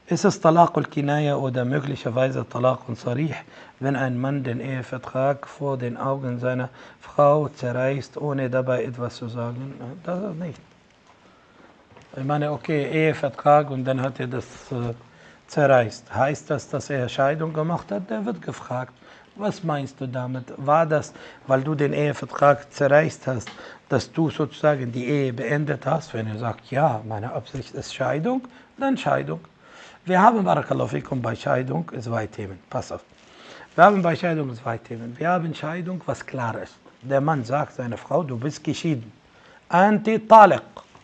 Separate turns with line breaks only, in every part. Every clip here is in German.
Ist es Talaq al-Kinaya oder möglicherweise Talaq al-Sarih, wenn ein Mann den Ehevertrag vor den Augen seiner Frau zerreißt, ohne dabei etwas zu sagen? Das ist nicht. Ich meine, okay, Ehevertrag und dann hat er das zerreißt. Heißt das, dass er Scheidung gemacht hat? Der wird gefragt, was meinst du damit? War das, weil du den Ehevertrag zerreißt hast, dass du sozusagen die Ehe beendet hast? Wenn er sagt, ja, meine Absicht ist Scheidung, dann Scheidung. Wir haben, Barakallahu fikum, bei Scheidung zwei Themen. Pass auf. Wir haben bei Scheidung zwei Themen. Wir haben Scheidung, was klar ist. Der Mann sagt seiner Frau, du bist geschieden. Anti-Taliq.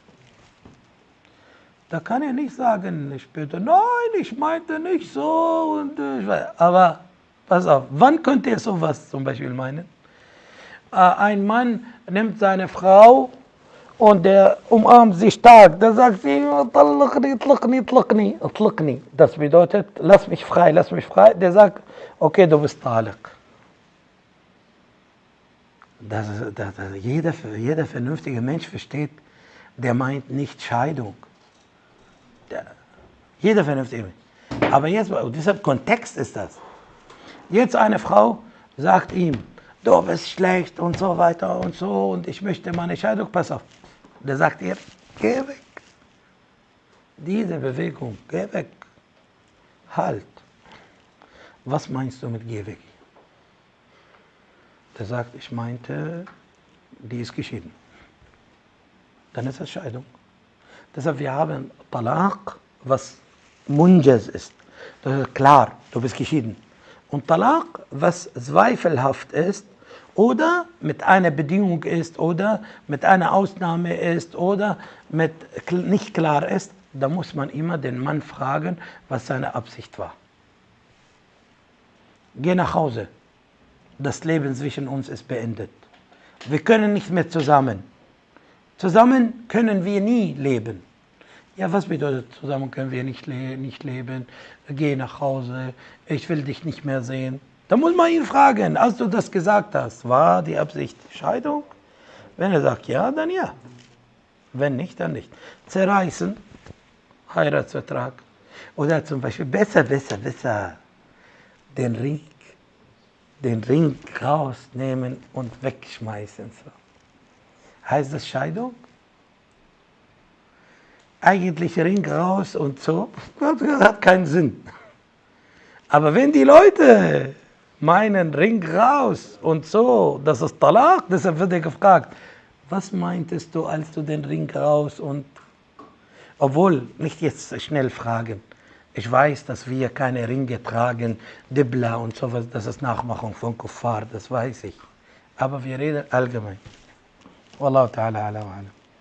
Da kann er nicht sagen, später, nein, ich meinte nicht so. Aber pass auf, wann könnte er sowas zum Beispiel meinen? Ein Mann nimmt seine Frau und der umarmt sie stark. Da sagt sie, tlaqni. Das bedeutet, lass mich frei, lass mich frei. Der sagt, okay, du bist Taliq. Jeder vernünftige Mensch versteht, der meint nicht Scheidung. Jeder vernünftige Mensch. Aber jetzt, deshalb Kontext ist das. Jetzt eine Frau sagt ihm, du bist schlecht und so weiter und so und ich möchte meine Scheidung, pass auf. Der sagt ihr, geh weg. Diese Bewegung, geh weg. Halt. Was meinst du mit geh weg? Der sagt, ich meinte, die ist geschieden. Dann ist das Scheidung. Deshalb, wir haben Talaq, was Munjaz ist. Das ist klar, du bist geschieden. Und Talaq, was zweifelhaft ist, oder mit einer Bedingung ist, oder mit einer Ausnahme ist, oder mit nicht klar ist, da muss man immer den Mann fragen, was seine Absicht war. Geh nach Hause. Das Leben zwischen uns ist beendet. Wir können nicht mehr zusammen. Zusammen können wir nie leben. Ja, was bedeutet, zusammen können wir nicht leben? Geh nach Hause, ich will dich nicht mehr sehen. Da muss man ihn fragen, als du das gesagt hast, war die Absicht Scheidung? Wenn er sagt ja, dann ja. Wenn nicht, dann nicht. Zerreißen, Heiratsvertrag. Oder zum Beispiel besser, den Ring rausnehmen und wegschmeißen. So. Heißt das Scheidung? Eigentlich Ring raus und so, das hat keinen Sinn. Aber wenn die Leute meinen Ring raus und so, das ist Talaq, deshalb wird er gefragt, was meintest du, als du den Ring raus und, obwohl, nicht jetzt schnell fragen. Ich weiß, dass wir keine Ringe tragen, Dibla und sowas, das ist Nachmachung von Kuffar, das weiß ich. Aber wir reden allgemein. Wallahu ta'ala ala wa alam.